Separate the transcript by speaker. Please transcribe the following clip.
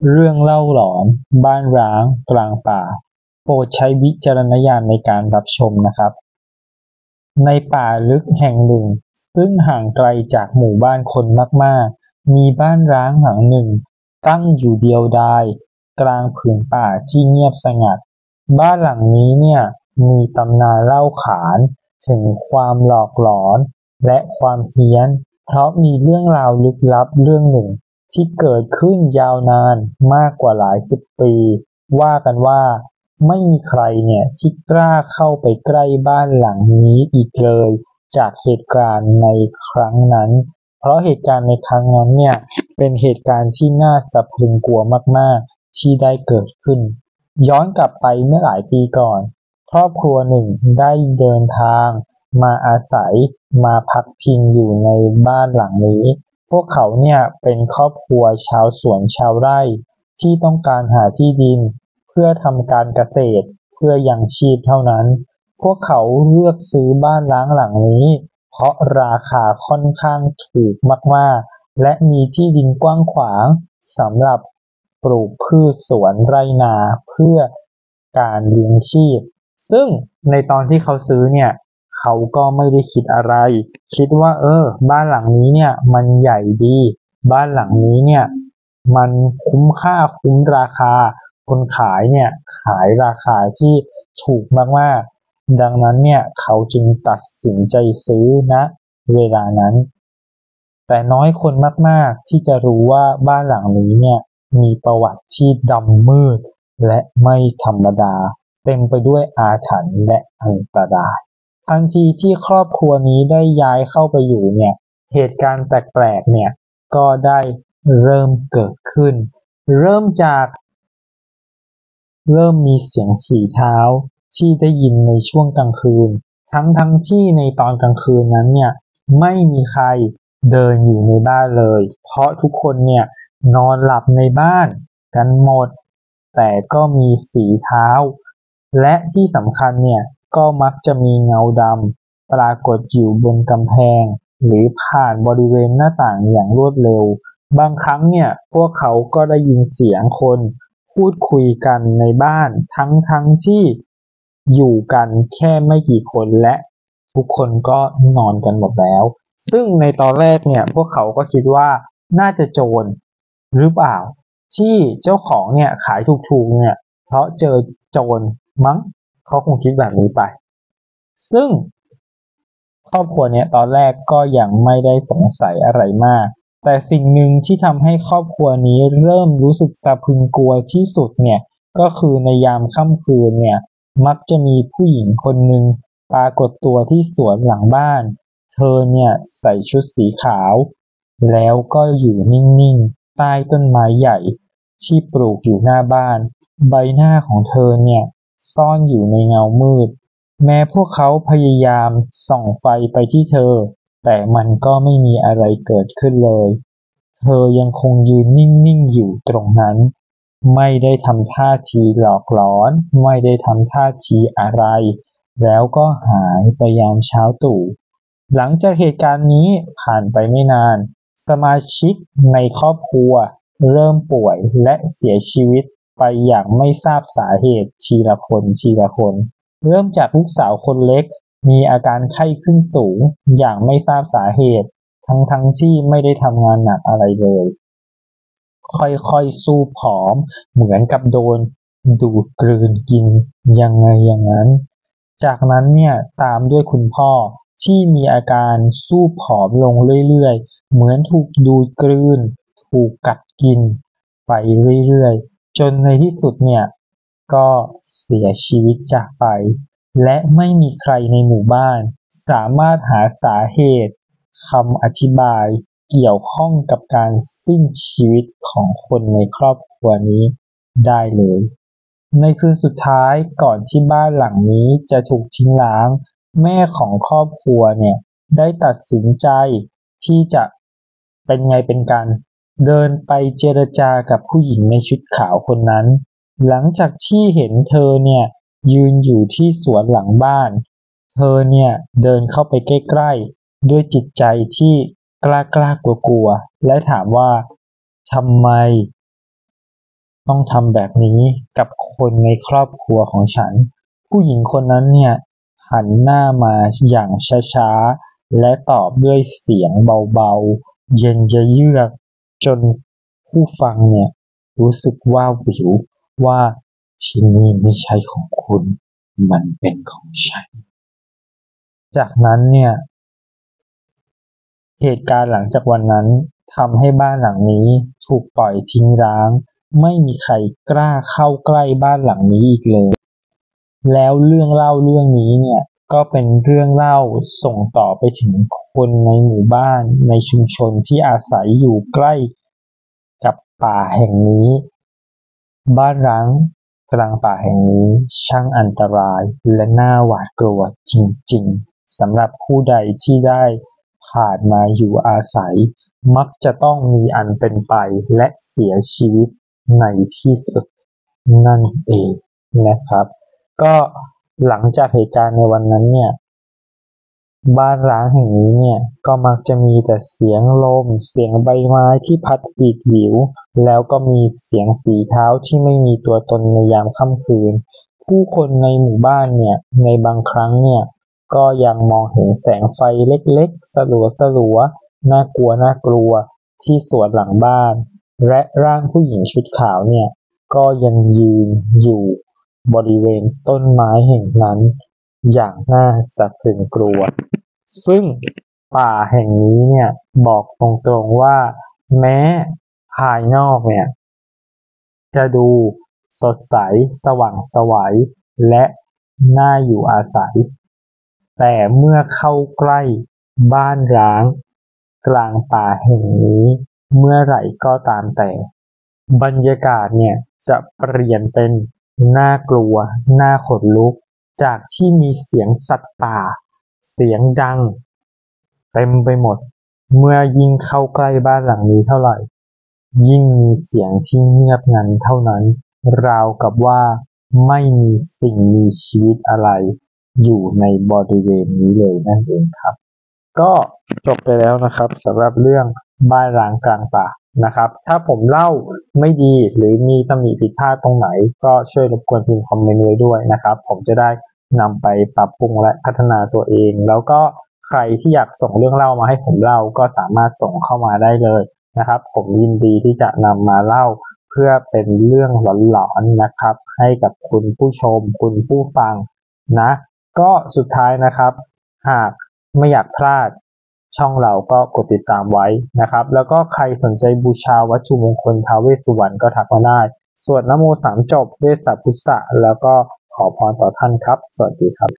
Speaker 1: เรื่องเล่าหลอนบ้านร้างกลางป่าโปรดใช้วิจารณญาณในการรับชมนะครับในป่าลึกแห่งหนึ่งซึ่งห่างไกลจากหมู่บ้านคนมากๆมีบ้านร้างหลังหนึ่งตั้งอยู่เดียวดายกลางผืนป่าที่เงียบสงัดบ้านหลังนี้เนี่ยมีตำนานเล่าขานถึงความหลอกหลอนและความเฮี้ยนเพราะมีเรื่องราวลึกลับเรื่องหนึ่งที่เกิดขึ้นยาวนานมากกว่าหลายสิบปีว่ากันว่าไม่มีใครเนี่ยที่กล้าเข้าไปใกล้บ้านหลังนี้อีกเลยจากเหตุการณ์ในครั้งนั้นเพราะเหตุการณ์ในครั้งนั้นเนี่ยเป็นเหตุการณ์ที่น่าสะพรึงกลัวมากๆที่ได้เกิดขึ้นย้อนกลับไปเมื่อหลายปีก่อนครอบครัวหนึ่งได้เดินทางมาอาศัยมาพักพิงอยู่ในบ้านหลังนี้พวกเขาเนี่ยเป็นครอบครัวชาวสวนชาวไร่ที่ต้องการหาที่ดินเพื่อทำการเกษตรเพื่อยังชีพเท่านั้นพวกเขาเลือกซื้อบ้านร้างหลังนี้เพราะราคาค่อนข้างถูกมากๆและมีที่ดินกว้างขวางสำหรับปลูกพืชสวนไร่นาเพื่อการเลี้ยงชีพซึ่งในตอนที่เขาซื้อเนี่ยเขาก็ไม่ได้คิดอะไรคิดว่าบ้านหลังนี้เนี่ยมันใหญ่ดีบ้านหลังนี้เนี่ยมันคุ้มค่าคุ้มราคาคนขายเนี่ยขายราคาที่ถูกมากๆดังนั้นเนี่ยเขาจึงตัดสินใจซื้อนะเวลานั้นแต่น้อยคนมากๆที่จะรู้ว่าบ้านหลังนี้เนี่ยมีประวัติที่ดำมืดและไม่ธรรมดาเต็มไปด้วยอาถรรพ์และอันตรายทันทีที่ครอบครัวนี้ได้ย้ายเข้าไปอยู่เนี่ยเหตุการณ์แปลกๆเนี่ยก็ได้เริ่มเกิดขึ้นเริ่มจากเริ่มมีเสียงฝีเท้าที่ได้ยินในช่วงกลางคืนทั้งที่ในตอนกลางคืนนั้นเนี่ยไม่มีใครเดินอยู่ในบ้านเลยเพราะทุกคนเนี่ยนอนหลับในบ้านกันหมดแต่ก็มีฝีเท้าและที่สำคัญเนี่ยก็มักจะมีเงาดำปรากฏอยู่บนกำแพงหรือผ่านบริเวณหน้าต่างอย่างรวดเร็วบางครั้งเนี่ยพวกเขาก็ได้ยินเสียงคนพูดคุยกันในบ้านทั้งที่อยู่กันแค่ไม่กี่คนและทุกคนก็นอนกันหมดแล้วซึ่งในตอนแรกเนี่ยพวกเขาก็คิดว่าน่าจะโจรหรือเปล่าที่เจ้าของเนี่ยขายถูกๆเนี่ยเพราะเจอโจรมั้งเขาคงคิดแบบนี้ไปซึ่งครอบครัวเนี่ยตอนแรกก็ยังไม่ได้สงสัยอะไรมากแต่สิ่งหนึ่งที่ทำให้ครอบครัวนี้เริ่มรู้สึกสะพรึงกลัวที่สุดเนี่ยก็คือในยามค่ำคืนเนี่ยมักจะมีผู้หญิงคนหนึ่งปรากฏตัวที่สวนหลังบ้านเธอเนี่ยใส่ชุดสีขาวแล้วก็อยู่นิ่งๆใต้ต้นไม้ใหญ่ที่ปลูกอยู่หน้าบ้านใบหน้าของเธอเนี่ยซ่อนอยู่ในเงามืดแม้พวกเขาพยายามส่องไฟไปที่เธอแต่มันก็ไม่มีอะไรเกิดขึ้นเลยเธอยังคงยืนนิ่งๆอยู่ตรงนั้นไม่ได้ทำท่าทีหลอกหลอนไม่ได้ทำท่าทีอะไรแล้วก็หายไปยามเช้าตรู่หลังจากเหตุการณ์นี้ผ่านไปไม่นานสมาชิกในครอบครัวเริ่มป่วยและเสียชีวิตไปอย่างไม่ทราบสาเหตุทีละคนเริ่มจากลูกสาวคนเล็กมีอาการไข้ขึ้นสูงอย่างไม่ทราบสาเหตุทั้งที่ไม่ได้ทำงานหนักอะไรเลยค่อยๆสู้ผอมเหมือนกับโดนดูดกลืนกินยังไงอย่างนั้นจากนั้นเนี่ยตามด้วยคุณพ่อที่มีอาการสู้ผอมลงเรื่อยๆเหมือนถูกดูดกลืนถูกกัดกินไปเรื่อยๆจนในที่สุดเนี่ยก็เสียชีวิตจากไปและไม่มีใครในหมู่บ้านสามารถหาสาเหตุคำอธิบายเกี่ยวข้องกับการสิ้นชีวิตของคนในครอบครัวนี้ได้เลยในคืนสุดท้ายก่อนที่บ้านหลังนี้จะถูกทิ้งร้างแม่ของครอบครัวเนี่ยได้ตัดสินใจที่จะเป็นไงเป็นกันเดินไปเจรจากับผู้หญิงในชุดขาวคนนั้นหลังจากที่เห็นเธอเนี่ยยืนอยู่ที่สวนหลังบ้านเธอเนี่ยเดินเข้าไปใกล้ๆด้วยจิตใจที่กล้ากลัวๆและถามว่าทำไมต้องทำแบบนี้กับคนในครอบครัวของฉันผู้หญิงคนนั้นเนี่ยหันหน้ามาอย่างช้าๆและตอบด้วยเสียงเบาๆเย็นเยือกจนผู้ฟังเนี่ยรู้สึกว่าวิวว่าที่นี่ไม่ใช่ของคุณมันเป็นของฉันจากนั้นเนี่ยเหตุการณ์หลังจากวันนั้นทำให้บ้านหลังนี้ถูกปล่อยทิ้งร้างไม่มีใครกล้าเข้าใกล้บ้านหลังนี้อีกเลยแล้วเรื่องเล่าเรื่องนี้เนี่ยก็เป็นเรื่องเล่าส่งต่อไปถึงคนในหมู่บ้านในชุมชนที่อาศัยอยู่ใกล้กับป่าแห่งนี้บ้านร้างกลางป่าแห่งนี้ช่างอันตรายและน่าหวาดกลัวจริงๆสำหรับผู้ใดที่ได้ผ่านมาอยู่อาศัยมักจะต้องมีอันเป็นไปและเสียชีวิตในที่สุดนั่นเองนะครับก็หลังจากเหตุการณ์ในวันนั้นเนี่ยบ้านร้างแห่งนี้เนี่ยก็มักจะมีแต่เสียงลมเสียงใบไม้ที่พัดหวีดหวิวแล้วก็มีเสียงฝีเท้าที่ไม่มีตัวตนในยามค่ำคืนผู้คนในหมู่บ้านเนี่ยในบางครั้งเนี่ยก็ยังมองเห็นแสงไฟเล็กๆสลัวๆน่ากลัวที่สวนหลังบ้านและร่างผู้หญิงชุดขาวเนี่ยก็ยังยืนอยู่บริเวณต้นไม้แห่งนั้นอย่างน่าสะพรึงกลัวซึ่งป่าแห่งนี้เนี่ยบอกตรงๆว่าแม้ภายนอกเนี่ยจะดูสดใสสว่างไสวและน่าอยู่อาศัยแต่เมื่อเข้าใกล้บ้านร้างกลางป่าแห่งนี้เมื่อไหร่ก็ตามแต่บรรยากาศเนี่ยจะเปลี่ยนเป็นน่ากลัวน่าขนลุกจากที่มีเสียงสัตว์ป่าเสียงดังเต็มไปหมดเมื่อยิ่งเข้าใกล้บ้านหลังนี้เท่าไหร่ยิ่งมีเสียงที่เงียบงันเท่านั้นราวกับว่าไม่มีสิ่งมีชีวิตอะไรอยู่ในบริเวณนี้เลยนั่นเองครับก็จบไปแล้วนะครับสำหรับเรื่องบ้านร้างกลางป่านะครับถ้าผมเล่าไม่ดีหรือมีตำหนิผิดพลาดตรงไหนก็ช่วยรบกวนพิมพ์คอมเมนต์ไว้ด้วยนะครับผมจะได้นำไปปรับปรุงและพัฒนาตัวเองแล้วก็ใครที่อยากส่งเรื่องเล่ามาให้ผมเล่าก็สามารถส่งเข้ามาได้เลยนะครับผมยินดีที่จะนำมาเล่าเพื่อเป็นเรื่องหลอนๆนะครับให้กับคุณผู้ชมคุณผู้ฟังนะก็สุดท้ายนะครับหากไม่อยากพลาดช่องเราก็กดติดตามไว้นะครับแล้วก็ใครสนใจบูชาวัตถุมงคลท้าวเวสสุวรรณก็ทักมาได้สวดนะโม3 จบเวสสัพพุทธะแล้วก็ขอพรต่อท่านครับสวัสดีครับ